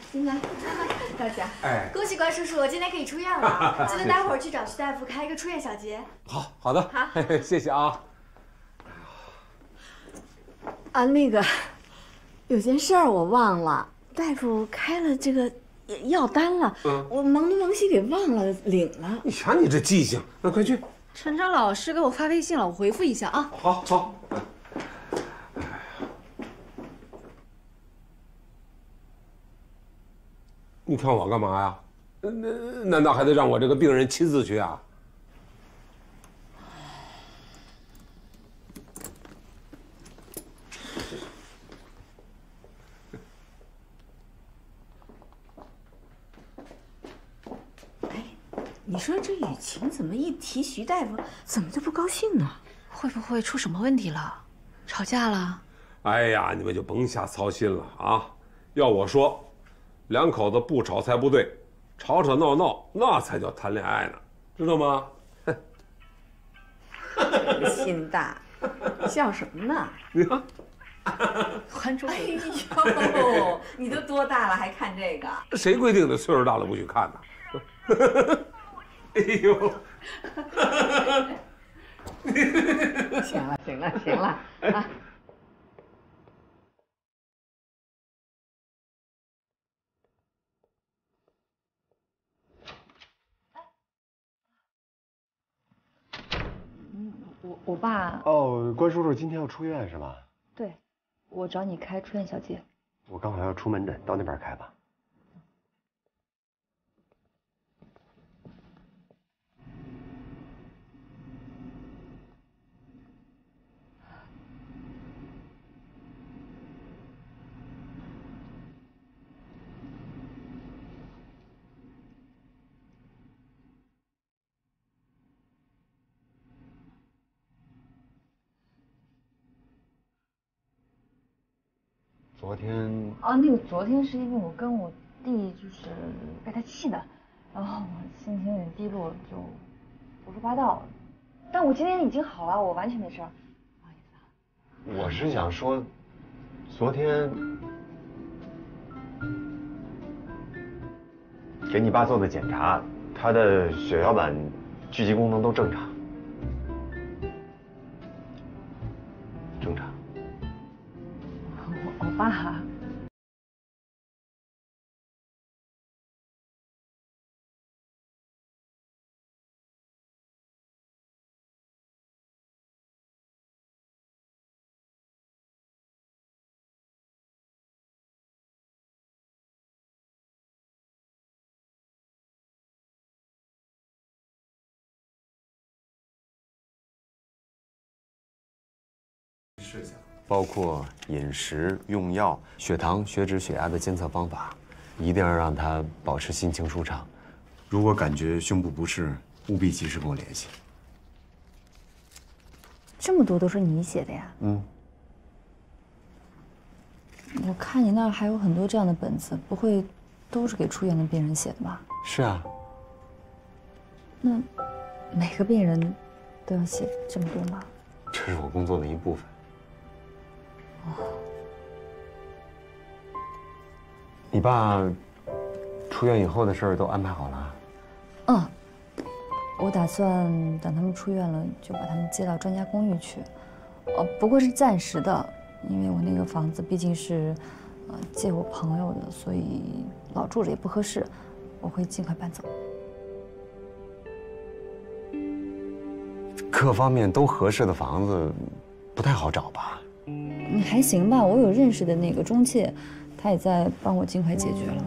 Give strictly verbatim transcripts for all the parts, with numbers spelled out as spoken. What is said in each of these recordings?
进来，大家。 哎， 恭喜关叔叔，今天可以出院了。记得待会儿去找徐大夫开一个出院小结。 好好的， 好， 谢谢啊。 啊，那个，有件事儿我忘了，大夫开了这个药单了，嗯，我忙东忙西给忘了领了。 你瞧你这记性，那快去。 陈章老师给我发微信了，我回复一下啊。 好，好。你看我干嘛呀？那难道还得让我这个病人亲自去啊？ 哎，你说这雨晴怎么一提徐大夫，怎么就不高兴呢？ 会不会出什么问题了？吵架了？ 哎呀，你们就甭瞎操心了啊！要我说，两口子不吵才不对，吵吵闹闹那才叫谈恋爱呢，知道吗？ 心大，笑什么呢？ 你看， 还珠格格。哎呦，你都多大了还看这个？ 谁规定的岁数大了不许看呢？哎呦！ 行了，行了，行了啊！ 我我爸哦，关叔叔今天要出院是吧？ 对，我找你开出院小结。 我刚好要出门诊，到那边开吧。昨天啊，那个昨天是因为我跟我弟就是被他气的，然后我心情有点低落，就胡说八道。但我今天已经好了，我完全没事。不好意思啊。 我是想说，昨天给你爸做的检查，他的血小板聚集功能都正常，正常。 我我爸。 事项包括饮食、用药、血糖、血脂、血压的监测方法，一定要让他保持心情舒畅。如果感觉胸部不适，务必及时跟我联系。 这么多都是你写的呀？ 嗯。 我看你那儿还有很多这样的本子，不会都是给出院的病人写的吧？ 是啊。 那每个病人都要写这么多吗？ 这是我工作的一部分。 哦。 你爸出院以后的事儿都安排好了？ 嗯，我打算等他们出院了，就把他们接到专家公寓去。呃，不过是暂时的，因为我那个房子毕竟是呃借我朋友的，所以老住着也不合适，我会尽快搬走。 各方面都合适的房子不太好找吧？ 嗯，还行吧，我有认识的那个中介，他也在帮我尽快解决了。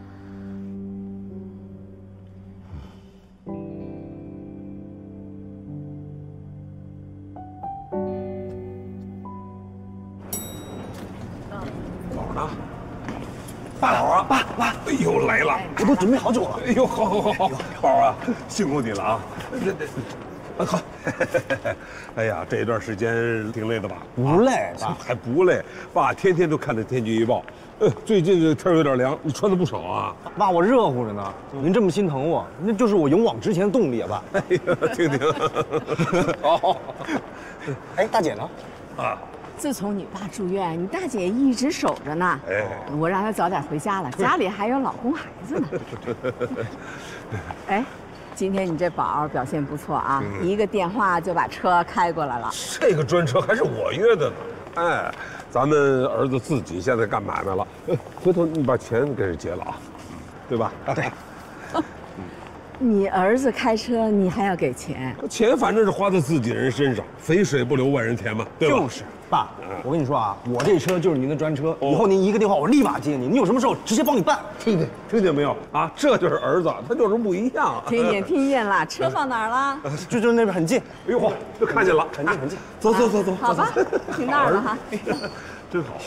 宝呢？爸，宝啊，爸爸，哎呦来了， 我都准备好久了。 哎呦，好好好好，宝啊，辛苦你了啊！这这。啊好，哎呀，这一段时间挺累的吧？ 不累，爸还不累。爸天天都看着天气预报，呃，最近这天有点凉，你穿的不少啊。 爸，我热乎着呢。您这么心疼我，那就是我勇往直前的动力啊，爸。 哎呀，听听。好。 哎，大姐呢？ 啊， 自从你爸住院，你大姐一直守着呢。哎，我让她早点回家了，家里还有老公孩子呢。哎，今天你这宝表现不错啊，一个电话就把车开过来了。 这个专车还是我约的呢。哎，咱们儿子自己现在干买卖了，回头你把钱给人结了啊，对吧？对。 你儿子开车，你还要给钱？ 钱反正是花在自己人身上，肥水不流外人田嘛，对吧？ 就是，爸，我跟你说啊，我这车就是您的专车，以后您一个电话我立马接你，你有什么事我直接帮你办。 听见听见没有啊？这就是儿子，他就是不一样。 听见听见了，车放哪儿了？ 就就那边很近。 哎呦嚯，就看见了， 很近很近。 走走走走， 好吧，停那儿了哈。 真好。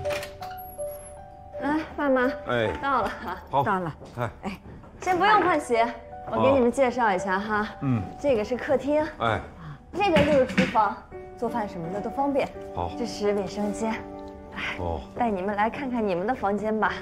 来，爸妈， 哎， 到了哈， 好， 到了。 哎哎，先不用换鞋。我给你们介绍一下哈， 嗯， 这个是客厅， 哎， 这边就是厨房，做饭什么的都方便。 好， 这是卫生间，哎， 哦， 带你们来看看你们的房间吧。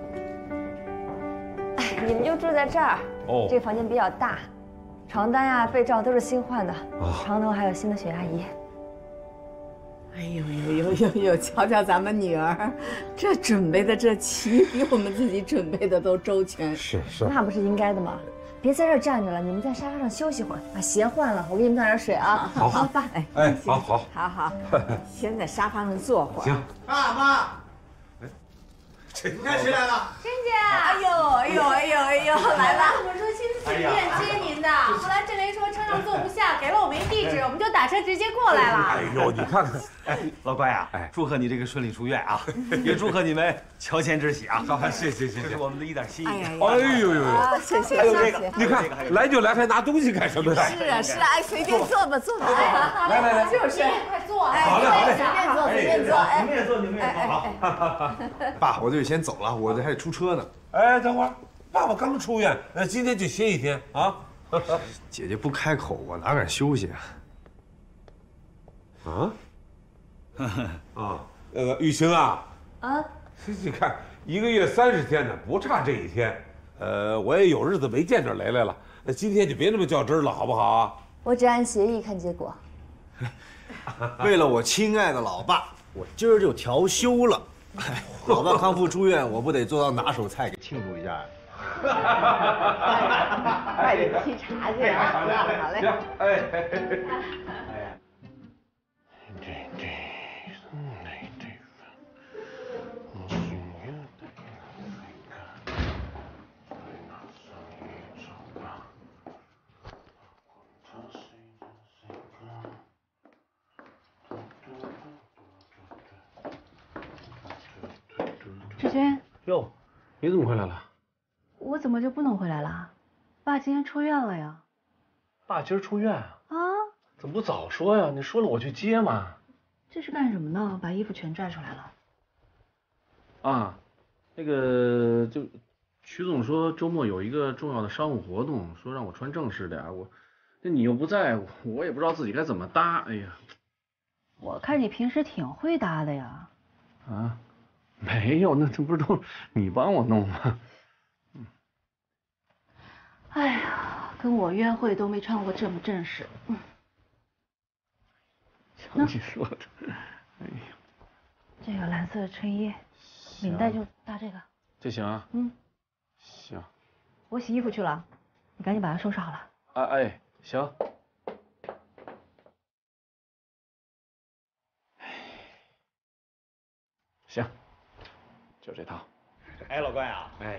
哎，你们就住在这儿。哦，这个房间比较大，床单呀、被罩都是新换的，床头还有新的血压仪。 哎呦呦呦呦呦！瞧瞧咱们女儿，这准备的这齐，比我们自己准备的都周全。 是是， 那不是应该的吗？别在这儿站着了，你们在沙发上休息会儿，把鞋换了，我给你们倒点水啊。 好， 好，爸，哎哎，好好好好，先在沙发上坐会儿。 行， 爸妈，哎，你看谁来了？ 珍姐， 哎呦哎呦哎呦哎呦，来了！ 我说亲自去医院接您的，后来郑雷说车上坐不下，给了我们一地址，我们就打车直接过来了。 哎呦，你看看， 哎，老乖啊，哎，祝贺你这个顺利出院啊，也祝贺你们乔迁之喜啊！ 好，谢谢谢谢， 这是我们的一点心意。 哎呀， 哎呦呦呦， 谢谢还有这谢个， 你看来就来，还拿东西干什么呀？ 是啊是啊，哎，随便坐吧坐吧。 来来来， 就是， 快坐， 哎， 好嘞好嘞， 随便坐随便坐，哎， 你们也坐你们也坐好。 爸，我就先走了，我这还得出车呢。 哎，等会儿，爸爸刚出院，呃，今天就歇一天啊。 姐姐不开口，我哪敢休息啊？啊？啊，那个雨晴啊， 啊， 你看一个月三十天呢，不差这一天。呃，我也有日子没见着雷雷了，那今天就别那么较真了，好不好啊？ 我只按协议看结果。 为了我亲爱的老爸，我今儿就调休了。老爸康复出院，我不得做道拿手菜给庆祝一下？ 快点沏茶去啊！好嘞好嘞。 行，哎。 志军， 哟，你怎么回来了？ 我怎么就不能回来了？爸今天出院了呀。 爸今儿出院啊？ 啊？ 怎么不早说呀？你说了我去接嘛。 这是干什么呢？把衣服全拽出来了。 啊，那个就曲总说周末有一个重要的商务活动，说让我穿正式点，我那你又不在，我也不知道自己该怎么搭。哎呀， 我看你平时挺会搭的呀。 啊？没有，那这不是都你帮我弄吗？ 嗯。哎呀，跟我约会都没穿过这么正式。嗯。 瞧你说的，哎呀。 这个蓝色的衬衣，领带就搭这个。 这行啊？ 嗯。 行。 我洗衣服去了，你赶紧把它收拾好了。 哎哎，行。行。就这套， 哎，老关啊， 哎，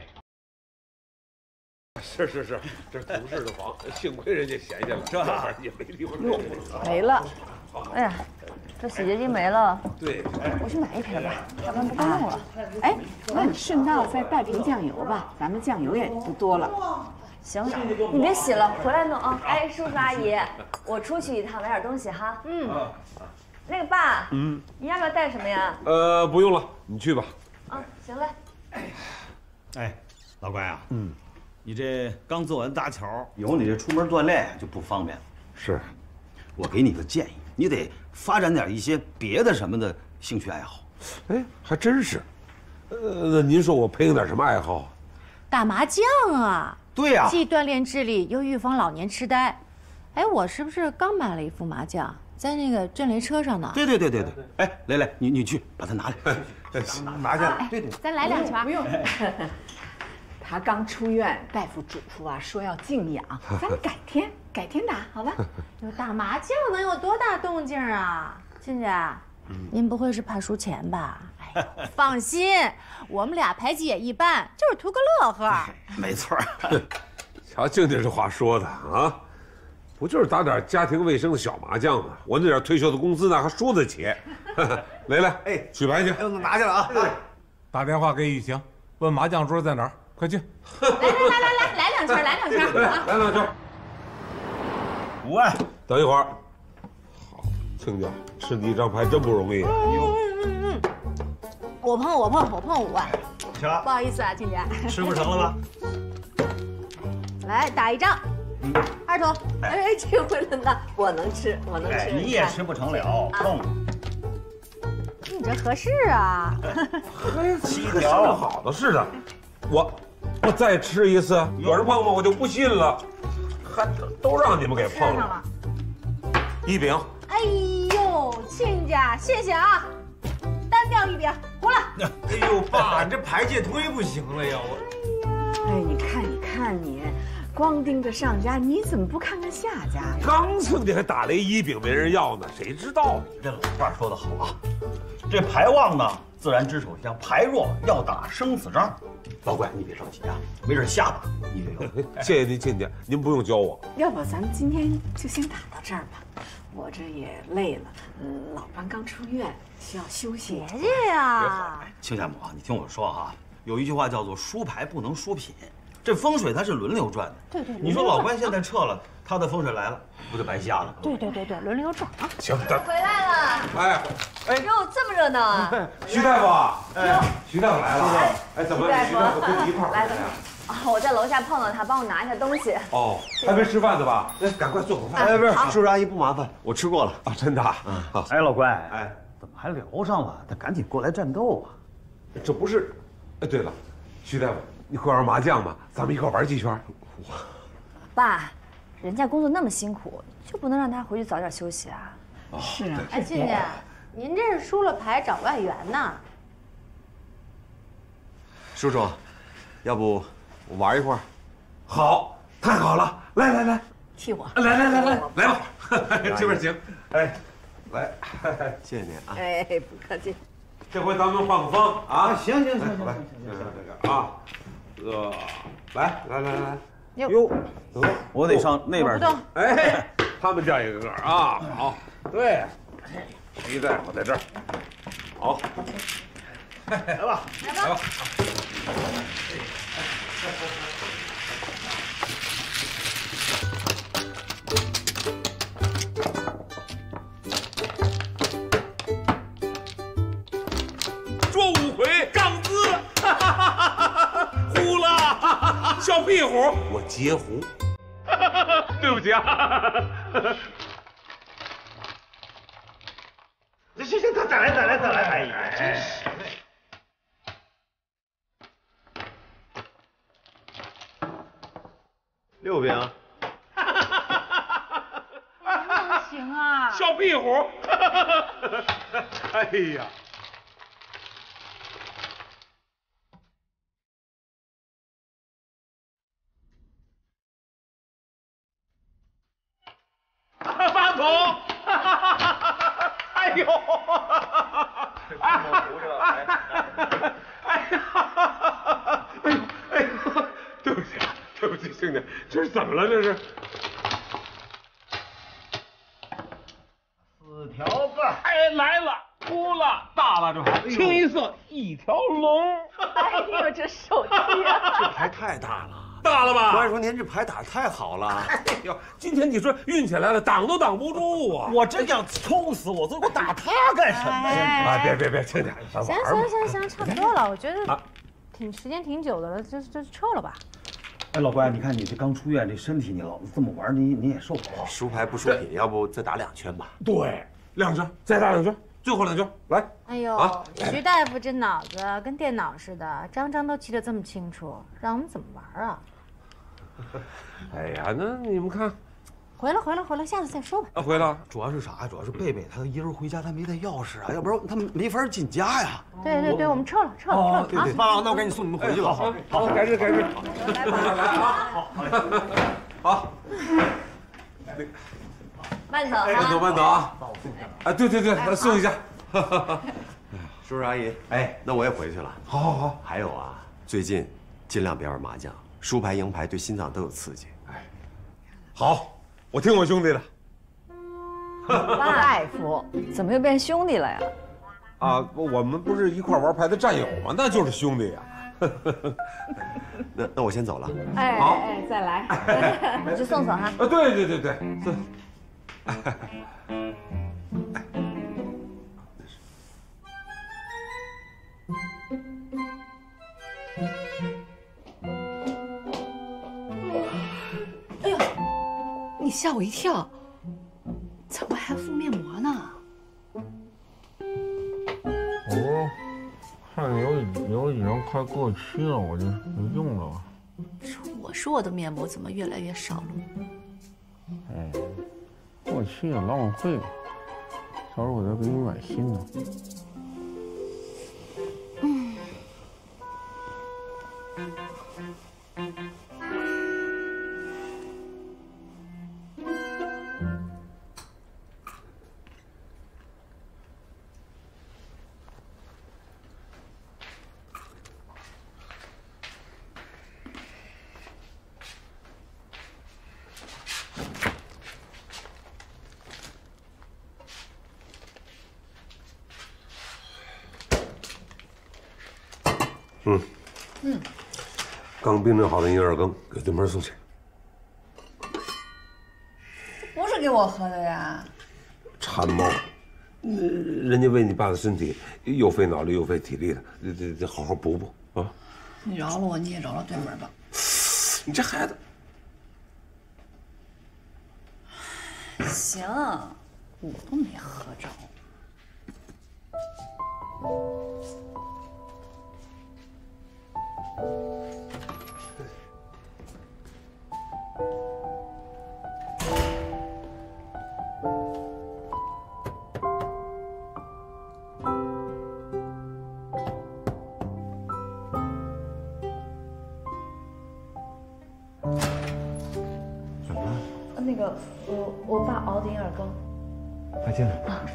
是是是，这是同事的房，幸亏人家闲下了，这玩意儿也没地方用。 没了， 哎呀，这洗洁精没了。 对， 我去买一瓶吧，要不然不够用了。 哎，那你顺道再带瓶酱油吧，咱们酱油也不多了。 行，你别洗了，回来弄啊。哎，叔叔阿姨，我出去一趟，买点东西哈。嗯。那个爸，嗯，你要不要带什么呀？ 呃，不用了，你去吧。 啊，行嘞。 哎，老关啊，嗯，你这刚做完搭桥，以后你这出门锻炼就不方便了。 是， 我给你个建议，你得发展点一些别的什么的兴趣爱好。 哎，还真是。呃，那您说我培养点什么爱好？ 打麻将啊。 对呀。 既锻炼智力，又预防老年痴呆。哎，我是不是刚买了一副麻将？ 在那个震雷车上呢。 对对对对对。哎，雷雷，你你去把它拿来， 拿下来。 对对，咱来两圈。 不用。他刚出院，大夫嘱咐啊，说要静养，咱们改天改天打，好吧？ 有打麻将能有多大动静啊，亲家？ 您不会是怕输钱吧？哎，放心，我们俩牌技也一般，就是图个乐呵。 没错。 瞧静静这话说的啊，不就是打点家庭卫生的小麻将吗？我那点退休的工资呢，还输得起。雷雷，哎，取牌去。 哎，拿下了啊！ 打电话给雨晴，问麻将桌在哪儿，快去。 来来来来来，来两圈，来两圈， 来两圈。 五万。 等一会儿。好，亲家，吃你一张牌真不容易。 嗯嗯嗯，我碰我碰我碰五万。 行， 不好意思啊，亲家。 吃不成了吧？ 来打一张。 嗯， 二筒。 哎，这回轮到我能吃，我能吃。 你也吃不成了，碰。 你这合适啊。 七条好的似的，我我再吃一次，有人碰吗？我就不信了，还都让你们给碰了。一饼。 哎呦，亲家，谢谢啊，单掉一饼，胡了。 哎呦，爸，你这牌界忒不行了呀！我， 哎，你看，你看你，光盯着上家，你怎么不看看下家呀？ 刚亲家还打了一饼没人要呢，谁知道呢？ 这老话说得好啊，这牌旺呢，自然只手香；牌弱要打生死仗。老怪，你别着急啊，没准下把你也有。 谢谢您亲家，您不用教我。 要不咱们今天就先打到这儿吧，我这也累了。嗯，老伴刚出院，需要休息。 别介呀， 亲家母啊，你听我说哈，有一句话叫做输牌不能输品，这风水它是轮流转的。 对对。 你说老关现在撤了，他的风水来了，不就白瞎了？ 对对对对，轮流转啊。 行， 回来了。 哎哎，哟，这么热闹啊！ 徐大夫，哎，徐大夫来了。哎，怎么徐大夫跟你一块儿来的？ 啊，我在楼下碰到他，帮我拿一下东西。 哦，还没吃饭呢吧？哎，赶快做口饭。 哎，不是，叔叔阿姨不麻烦，我吃过了啊，真的。 嗯，好。哎，老关，哎，怎么还聊上了？他赶紧过来战斗啊！ 这不是，哎，对了，徐大夫，你会玩麻将吗？咱们一块玩几圈。 爸，人家工作那么辛苦，就不能让他回去早点休息啊？ 是啊。 哎，亲家，您这是输了牌找外援呢？ 叔叔，要不我玩一会儿？ 好，太好了！来来来， 替我。 来来来来来吧，这边请。哎，来， 谢谢您啊。 哎，不客气。 这回咱们换个方啊！ 行行行行行来，这个啊，呃，来来来来， 哟，我得上那边去。 哎，他们叫一个个啊，好，对，徐大夫在这儿，好， 来吧， 来吧。捉五魁，杠子，呼了，小屁虎，我截胡，对不起啊。 行行，再再来，再来，再来，哎呀，真是。 六饼。 能行啊？ 小屁虎，哎呀。八筒，哎呦，哎呀，哎呦，哎呦，对不起，对不起，兄弟，这是怎么了？这是四条子， 哎，来了，哭了，大了这牌，清一色一条龙。 哎呦，这手气啊！ 这牌太大了。 大了吧？ 关叔，您这牌打得太好了！ 哎呦，今天你说运起来了，挡都挡不住啊！ 我真想抽死我！这我打他干什么呀？ 啊，别别别，轻点， 行行行行，差不多了，我觉得挺时间挺久的了，就就撤了吧。 哎，老关，你看你这刚出院，这身体你老这么玩，你你也受不了。 输牌不输品，要不再打两圈吧？ 对，两圈，再打两圈，最后两圈，来。 哎呦，徐大夫这脑子跟电脑似的，张张都记得这么清楚，让我们怎么玩啊？ 哎呀，那你们看， 回来回来回来，下次再说吧。 啊，回来。 主要是啥呀？主要是贝贝他一人回家，他没带钥匙啊，要不然他们没法进家呀。 对对对，我们撤了撤了撤了啊！ 对对，爸爸，那我赶紧送你们回去吧。 好，好，改日改日。来来来，好，好。 慢走啊！ 慢走慢走啊！哎，对对对，送一下。 叔叔阿姨，哎，那我也回去了。 好，好，好。 还有啊，最近尽量别玩麻将，输牌赢牌对心脏都有刺激。 哎，好，我听我兄弟的。 大夫，怎么又变兄弟了呀？ 啊，我们不是一块玩牌的战友吗？那就是兄弟呀。 那那我先走了。 哎好哎，再来，我去送送哈。 啊，对对对对，送。 哎呦，你吓我一跳，怎么还敷面膜呢？ 哦，看有有已经快过期了，我就没用了。 我说我的面膜怎么越来越少了？ 哎，过期也浪费，到时候我再给你买新的。 嗯。 嗯嗯，刚冰镇好的银耳羹给对门送去。 不是给我喝的呀。 馋猫，人家为你爸的身体又费脑力又费体力的，得得得好好补补啊！ 你饶了我，你也饶了对门吧。 你这孩子， 行，我都没喝着。 怎么了？ 那个，我我爸熬的银耳羹。 快进来。 啊。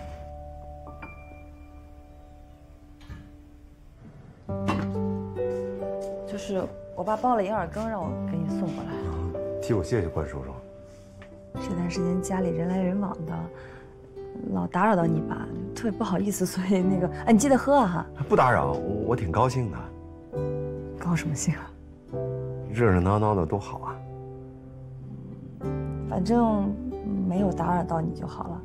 就是我爸煲了银耳羹，让我给你送过来。 替我谢谢关叔叔。 这段时间家里人来人往的，老打扰到你爸，特别不好意思，所以那个，哎，你记得喝啊哈。 不打扰，我我挺高兴的。 高什么兴啊？ 热热闹闹的多好啊！ 反正没有打扰到你就好了。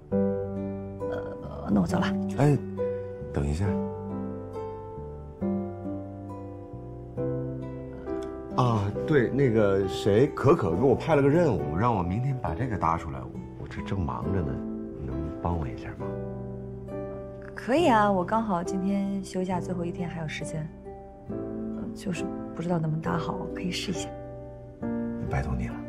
呃，那我走了。 哎，等一下。啊，对，那个谁，可可给我派了个任务，让我明天把这个搭出来。我这正忙着呢，你能帮我一下吗？ 可以啊，我刚好今天休假最后一天还有时间，呃，就是不知道能不能搭好，可以试一下。 拜托你了。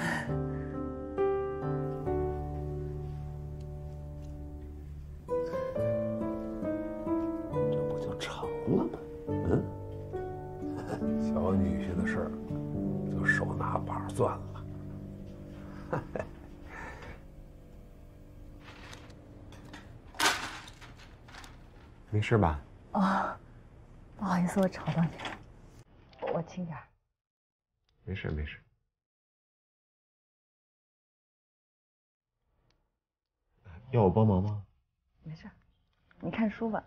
这不就成了吗？嗯，小女婿的事儿就手拿把攥了。 没事吧？ 哦，不好意思，我吵到你了，我轻点。 没事没事。要我帮忙吗？ 没事，你看书吧。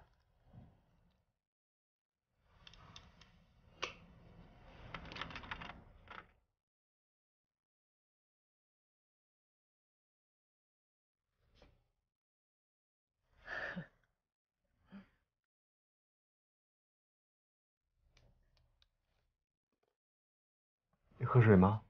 你喝水吗？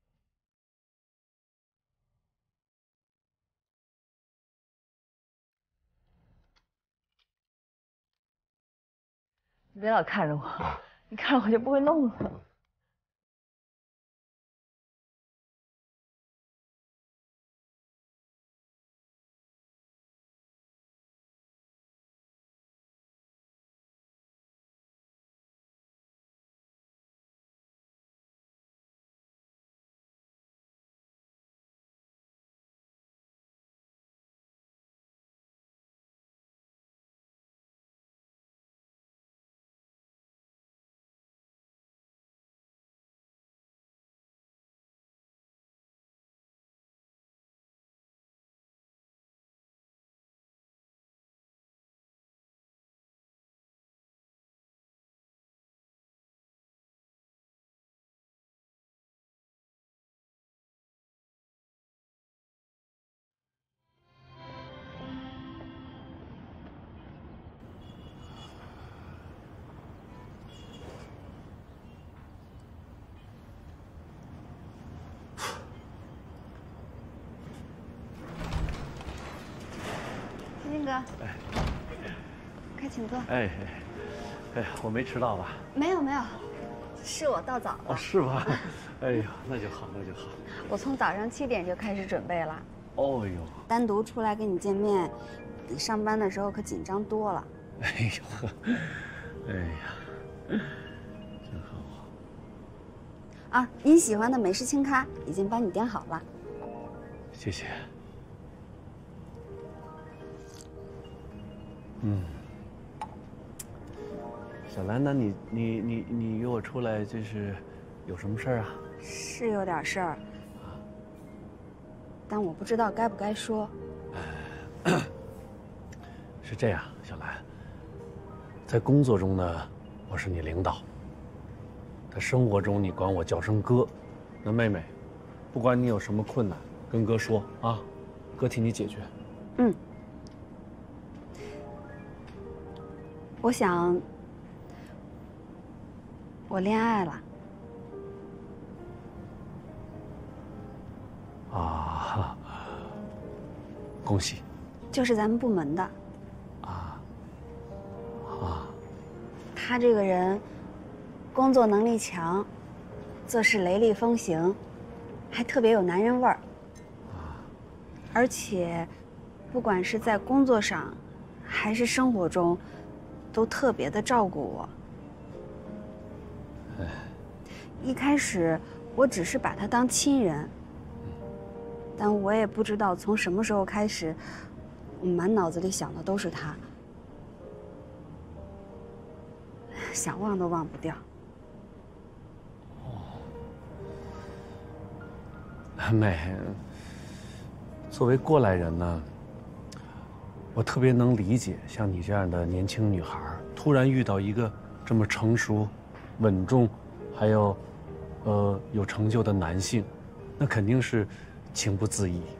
你别老看着我，你看着我就不会弄了。 哥，哎，快请坐。 哎，哎，我没迟到吧？ 没有没有，是我到早了。 哦，是吧？哎呦，那就好，那就好。 我从早上七点就开始准备了。 哦呦， 单独出来跟你见面，比上班的时候可紧张多了。 哎呦，哎呀，真好。 啊，你喜欢的美式清咖已经帮你点好了。 谢谢。嗯，小兰，那你你你你约我出来，这是有什么事儿啊？ 是有点事儿，但我不知道该不该说。 是这样，小兰，在工作中呢，我是你领导；在生活中，你管我叫声哥。那妹妹，不管你有什么困难，跟哥说啊，哥替你解决。 嗯。我想，我恋爱了。 啊，恭喜！ 就是咱们部门的。 啊。啊。 他这个人，工作能力强，做事雷厉风行，还特别有男人味儿。而且，不管是在工作上，还是生活中，都特别的照顾我。一开始我只是把他当亲人，但我也不知道从什么时候开始，我满脑子里想的都是他，想忘都忘不掉。 妹，作为过来人呢，我特别能理解像你这样的年轻女孩，突然遇到一个这么成熟、稳重，还有，呃，有成就的男性，那肯定是情不自已。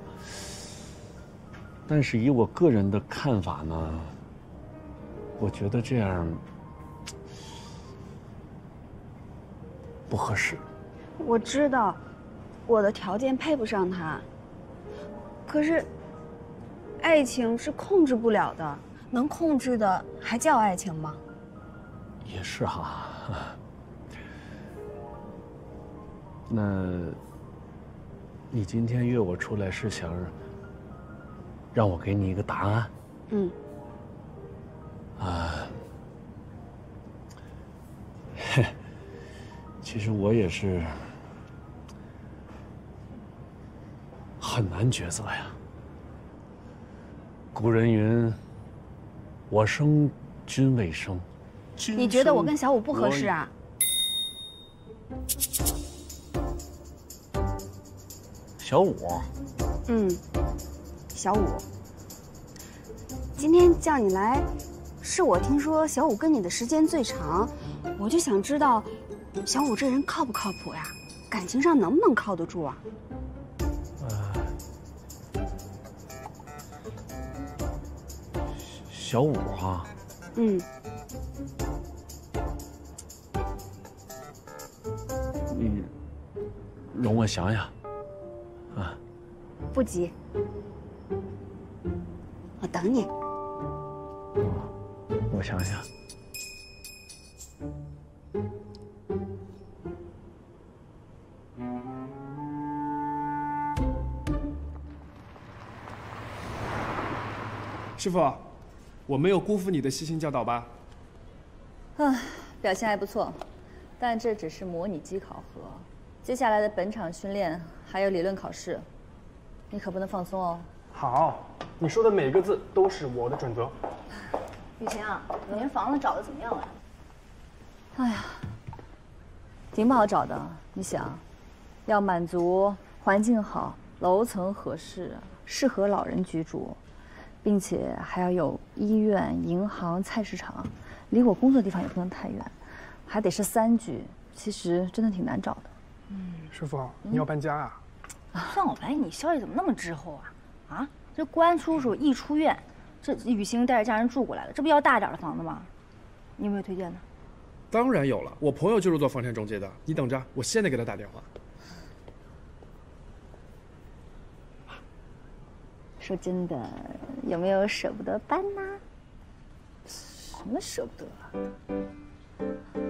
但是以我个人的看法呢，我觉得这样不合适。 我知道，我的条件配不上他，可是，爱情是控制不了的，能控制的还叫爱情吗？ 也是哈。那，你今天约我出来是想让我给你一个答案？ 嗯。 啊，嘿，其实我也是很难抉择呀。古人云：“我生君未生。” 你觉得我跟小五不合适啊？ 小五。 嗯，小五。今天叫你来，是我听说小五跟你的时间最长，我就想知道，小五这人靠不靠谱呀？感情上能不能靠得住啊？ 呃，小五哈。 嗯。 你容我想想。啊。 不急，我等你。 我想想。 师傅，我没有辜负你的悉心教导吧？ 啊，表现还不错，但这只是模拟机考核，接下来的本场训练还有理论考试，你可不能放松哦。 好，你说的每个字都是我的准则。 雨晴啊，你这房子找的怎么样了？ 哎呀，挺不好找的。你想，要满足环境好、楼层合适、适合老人居住，并且还要有医院、银行、菜市场，离我工作的地方也不能太远，还得是三居。其实真的挺难找的。 嗯，师傅，你要搬家啊？ 算我白你消息怎么那么滞后啊？啊，这关叔叔一出院，这雨欣带着家人住过来了，这不要大点的房子吗？你有没有推荐的？ 当然有了，我朋友就是做房产中介的，你等着，我现在给他打电话。 说真的，有没有舍不得搬呢？ 什么舍不得？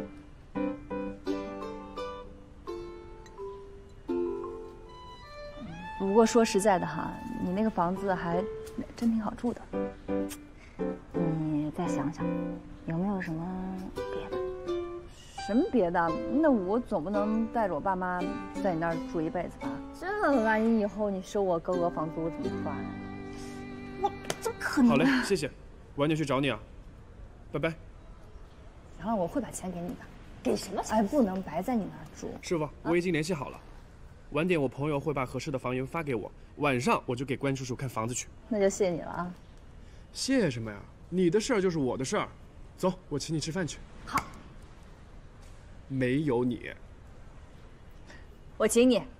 不过说实在的哈，你那个房子还真挺好住的。 你再想想，有没有什么别的？ 什么别的？那我总不能带着我爸妈在你那儿住一辈子吧？这万一以后你收我高额房租怎么办啊？ 我怎么可能？ 好嘞，谢谢，晚点去找你啊，拜拜。 然后我会把钱给你的。 给什么钱？ 哎，不能白在你那儿住。 师傅，我已经联系好了，晚点我朋友会把合适的房源发给我，晚上我就给关叔叔看房子去。 那就谢谢你了啊。 谢什么呀？你的事儿就是我的事儿。走，我请你吃饭去。 好。 没有你。 我请你。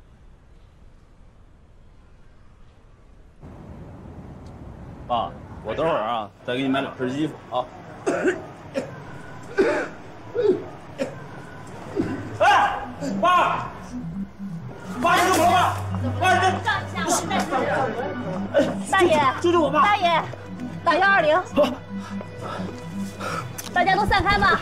爸，我等会儿啊，再给你买两身衣服啊。 哎，爸，爸，你怎么了？爸，爸，这上一下，我再试试。大爷， 救救我爸！ 大爷，打幺二零。大家都散开吧。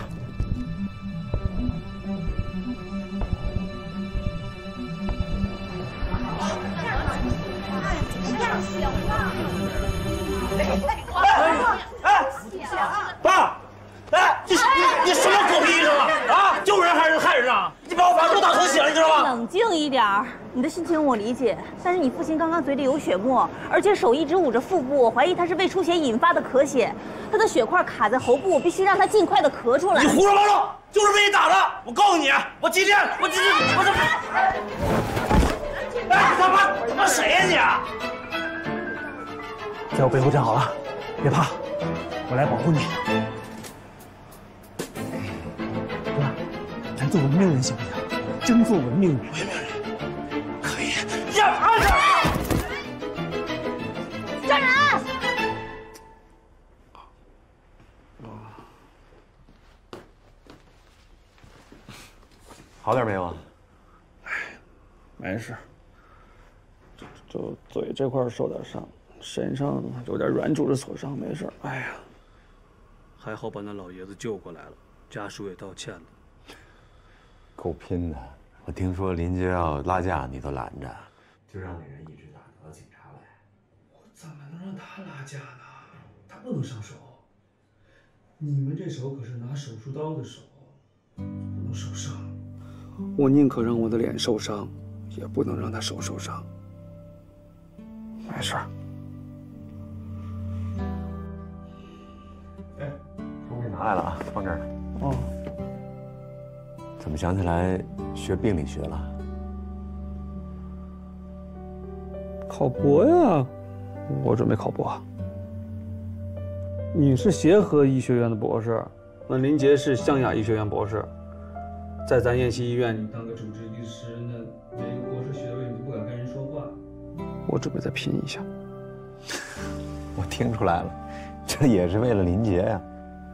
哎，爸，哎，你你你什么狗屁医生啊？啊，救人还是害人啊？你把我爸都打成血了，你知道吗？ 冷静一点儿，你的心情我理解，但是你父亲刚刚嘴里有血沫，而且手一直捂着腹部，我怀疑他是胃出血引发的咳血，他的血块卡在喉部，我必须让他尽快的咳出来。 你胡说八道，就是被你打的！我告诉你，我今天我今天我这，哎，他妈他妈谁呀你？ 在我背后站好了，别怕，我来保护你。哥，咱做文明人行不行？真做文明人。文明人，可以。 呀，二婶， 站人！ 好点没有啊？ 哎，没事，就就嘴这块受点伤。身上有点软组织挫伤，没事。哎呀， 还好把那老爷子救过来了，家属也道歉了。 够拼的！我听说林杰要拉架，你都拦着，就让那人一直打到警察来。 我怎么能让他拉架呢？他不能上手。你们这手可是拿手术刀的手，不能受伤。我宁可让我的脸受伤，也不能让他手受伤。没事。 哎，我给你拿来了啊，放这儿。 哦。 怎么想起来学病理学了？ 考博呀，我准备考博。你是协和医学院的博士，那林杰是湘雅医学院博士，在咱燕西医院，你当个主治医师，那没个博士学位，你不敢跟人说话。我准备再拼一下。 我听出来了，这也是为了林杰呀。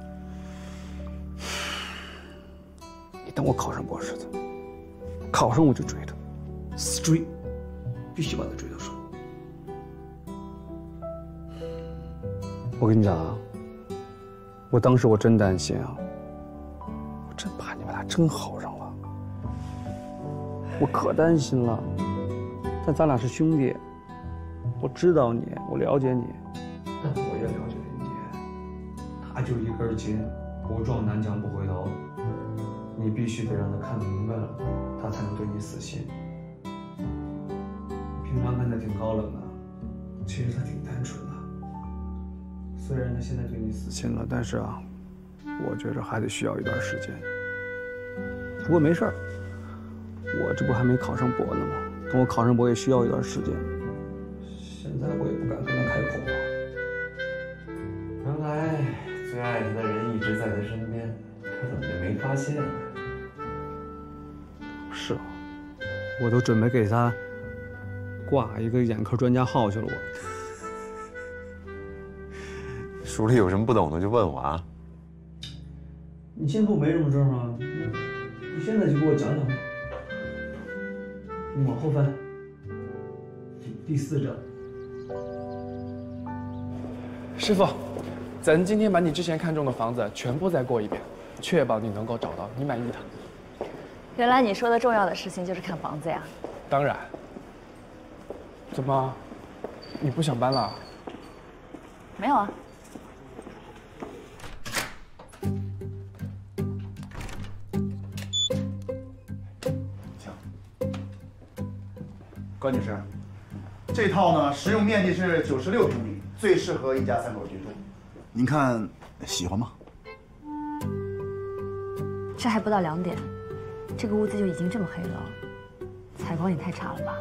你等我考上博士的，考上我就追他，死追，必须把他追到手。我跟你讲啊，我当时我真担心啊，我真怕你们俩真好上了，我可担心了。但咱俩是兄弟，我知道你，我了解你，但我也了解林杰，他就一根筋，不撞南墙不回头。你必须得让他看明白了，他才能对你死心。平常看他挺高冷的，其实他挺单纯的。虽然他现在对你死心了，但是啊，我觉着还得需要一段时间。不过没事儿，我这不还没考上博呢吗？等我考上博也需要一段时间。现在我也不敢跟他开口啊。 原来最爱他的人一直在他身边，他怎么就没发现呢？ 是啊，我都准备给他挂一个眼科专家号去了。我书里有什么不懂的就问我啊。 你心部没什么症吗？你现在就给我讲讲吧。你往后翻，第第四章。 师傅，咱今天把你之前看中的房子全部再过一遍，确保你能够找到你满意的。 原来你说的重要的事情就是看房子呀？ 当然。怎么，你不想搬了？ 没有啊。 关女士，这套呢，实用面积是九十六平米，最适合一家三口居住。您看喜欢吗？ 这还不到两点，这个屋子就已经这么黑了，采光也太差了吧？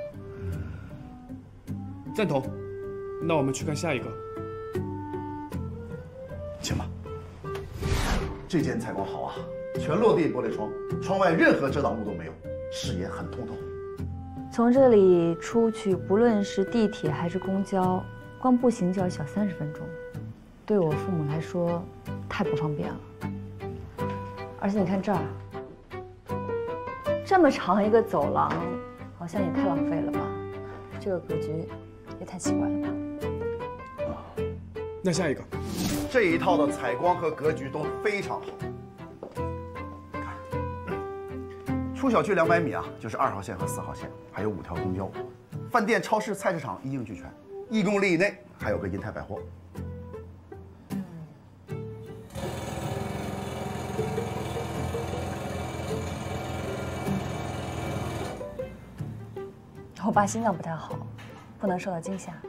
赞同。那我们去看下一个。 请吧。这间采光好啊，全落地玻璃窗，窗外任何遮挡物都没有，视野很通透。 从这里出去，不论是地铁还是公交，光步行就要小三十分钟，对我父母来说太不方便了。而且你看这儿，这么长一个走廊，好像也太浪费了吧？这个格局也太奇怪了吧？ 那下一个， 这一套的采光和格局都非常好。出小区两百米啊，就是二号线和四号线，还有五条公交，饭店、超市、菜市场一应俱全。一公里以内还有个银泰百货。 我爸心脏不太好，不能受到惊吓。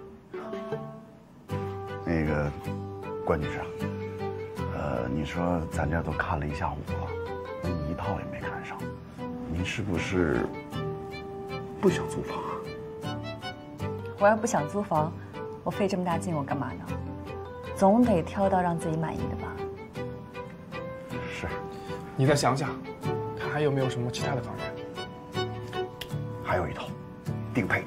那个，关女士啊，呃，你说咱这都看了一下午了，一套也没看上。您是不是不想租房啊？ 我要不想租房，我费这么大劲我干嘛呢？总得挑到让自己满意的吧。 是， 你再想想，看还有没有什么其他的房源。 还有一套，顶配。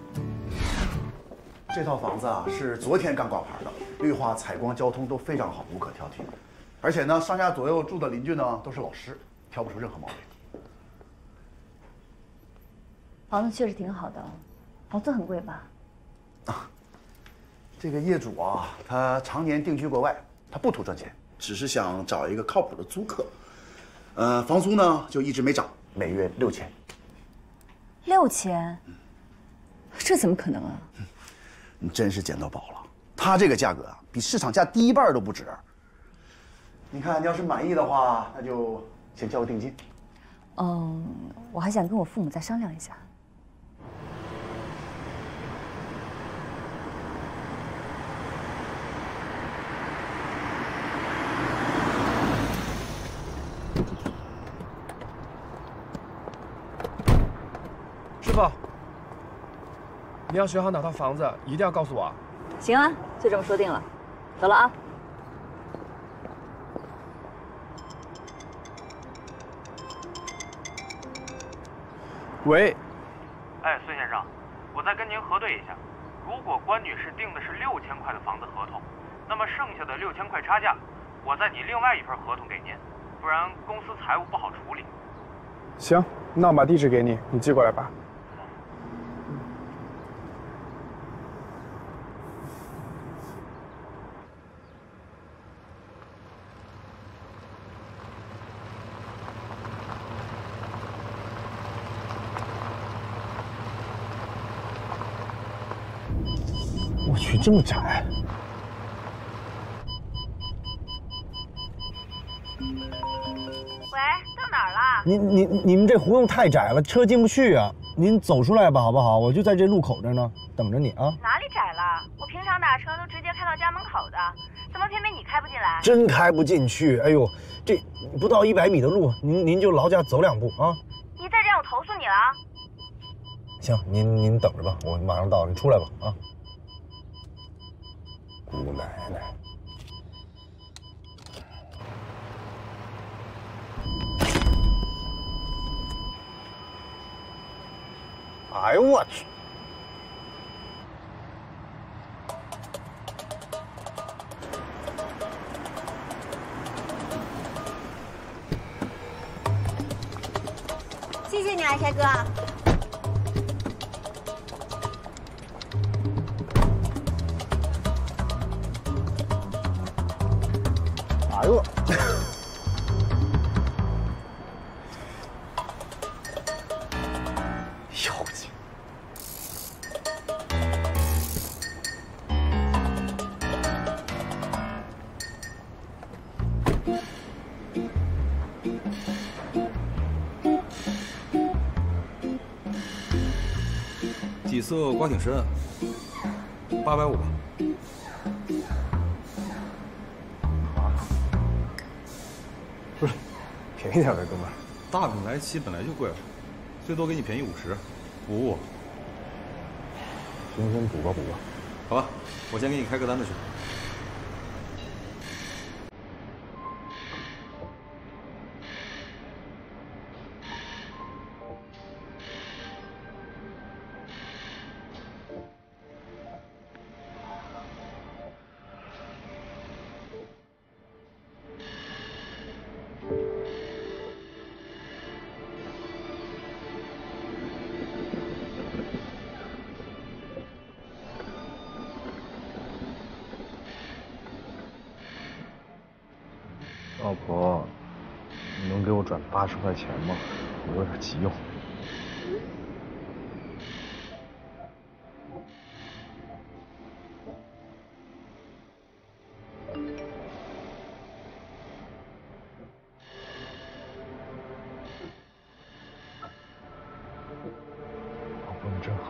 这套房子啊是昨天刚挂牌的，绿化、采光、交通都非常好，无可挑剔。而且呢，上下左右住的邻居呢都是老师，挑不出任何毛病。 房子确实挺好的，房租很贵吧？ 啊，这个业主啊，他常年定居国外，他不图赚钱，只是想找一个靠谱的租客。呃，房租呢就一直没涨，每月六千。 六千？这怎么可能啊？ 你真是捡到宝了，他这个价格啊，比市场价低一半都不止。你看，你要是满意的话，那就先交个定金。 嗯，我还想跟我父母再商量一下。 师傅，你要选好哪套房子，一定要告诉我啊。 行啊，就这么说定了。走了啊。 喂。 哎，孙先生，我再跟您核对一下，如果关女士订的是六千块的房子合同，那么剩下的六千块差价，我再拟另外一份合同给您，不然公司财务不好处理。 行，那我把地址给你，你寄过来吧。 我去，这么窄！ 喂，到哪儿了？ 您您你们这胡同太窄了，车进不去啊！您走出来吧，好不好？我就在这路口这呢，等着你啊。 哪里窄了？我平常打车都直接开到家门口的，怎么偏偏你开不进来？ 真开不进去！哎呦，这不到一百米的路，您您就劳驾走两步啊。 你再这样，我投诉你了啊！ 行，您您等着吧，我马上到，你出来吧啊。姑奶奶！哎呦我去！ 谢谢你啊，帅哥。 饿。妖精！ 底色刮挺深，八百五吧。 不是，便宜点呗，哥们儿。 大品牌漆本来就贵了，最多给你便宜五十，补补。 行行，补吧补吧。 好吧，我先给你开个单子去。 老婆，你能给我转八十块钱吗？我有点急用。老婆，你真好。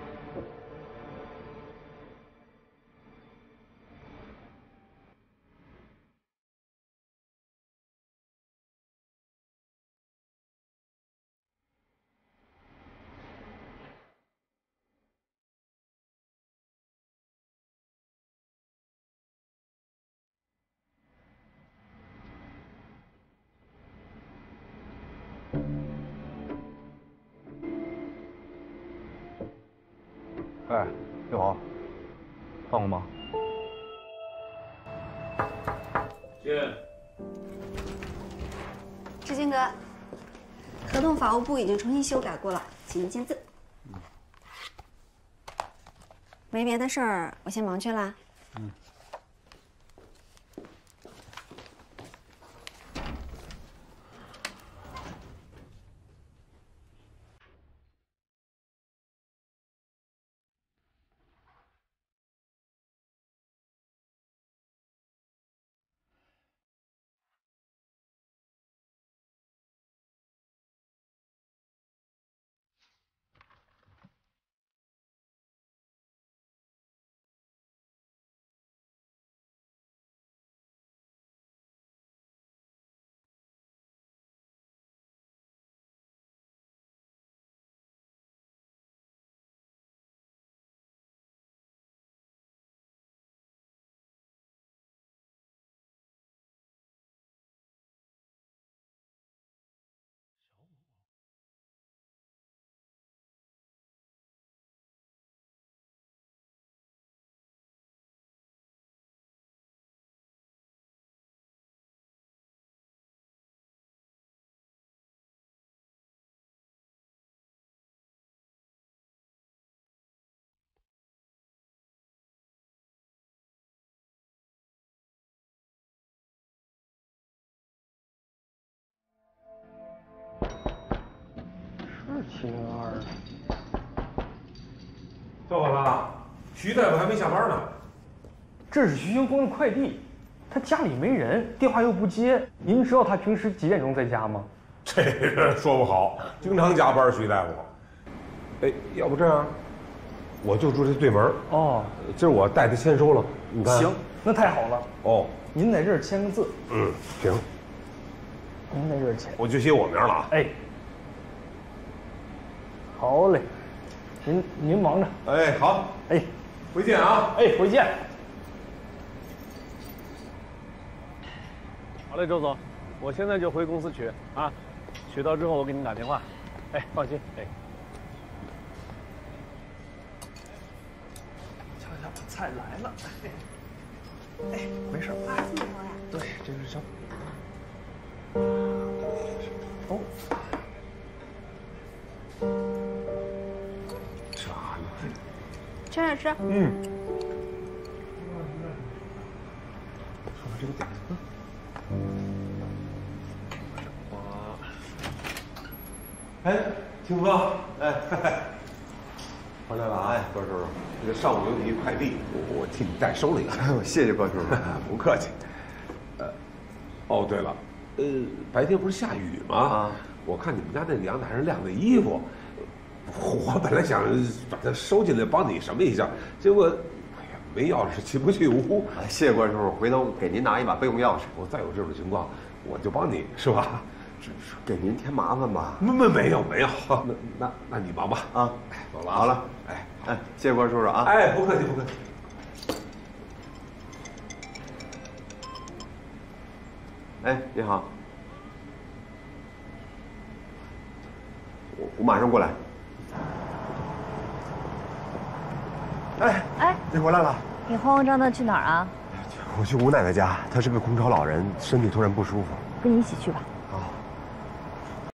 哎，六豪，放过吗？ 进。 志军哥，合同法务部已经重新修改过了，请您签字。没别的事儿，我先忙去啦。 嗯。 是七零二。 小伙子，徐大夫还没下班呢。 这是徐行峰的快递，他家里没人，电话又不接。您知道他平时几点钟在家吗？ 这个说不好，经常加班，徐大夫。哎，要不这样，我就住这对门。 哦， 今儿我代他签收了，你看。 行，那太好了。 哦， 您在这儿签个字。 嗯，行。 您在这儿签， 我就写我名了啊。 哎。好嘞，您您忙着。 哎，好， 哎， 回见啊！ 哎，回见。好嘞，周总，我现在就回公司取啊，取到之后我给您打电话。哎，放心，哎。瞧瞧，菜来了。哎，没事。啊，这么多呀？对，这是小。哦。 吃点吃。 嗯。看看这个点子。嗯。 哎，清哥，哎，回来了啊！哎，关叔叔，这个上午有你一快递，我我替你代收了一下。 谢谢关叔叔， 不客气。呃，哦，对了，呃，白天不是下雨吗？啊，我看你们家那阳台上晾的衣服，我本来想把它收进来帮你什么一下，结果，哎呀，没钥匙进不去屋。 谢谢关叔叔，回头给您拿一把备用钥匙。 我再有这种情况，我就帮你，是吧？ 给您添麻烦吧？ 没没没有没有，那那那你忙吧啊！哎，走了啊！ 好了， 哎哎，谢谢关叔叔啊！ 哎，不客气不客气。 哎，你好，我我马上过来。哎哎， 你回来了？ 你慌慌张张去哪儿啊？ 我去吴奶奶家，她是个空巢老人，身体突然不舒服。 跟你一起去吧。